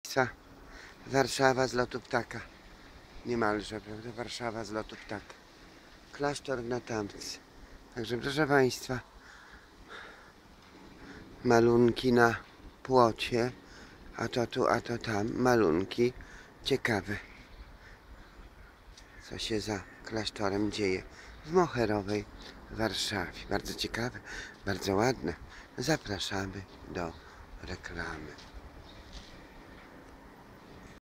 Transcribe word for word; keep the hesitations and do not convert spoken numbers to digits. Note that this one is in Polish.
Państwa, Warszawa z lotu ptaka. Niemalże, prawda? Warszawa z lotu ptaka. Klasztor w Natamce. Także proszę Państwa, malunki na płocie, a to tu, a to tam, malunki ciekawe, co się za klasztorem dzieje w Moherowej Warszawie. Bardzo ciekawe, bardzo ładne. Zapraszamy do reklamy.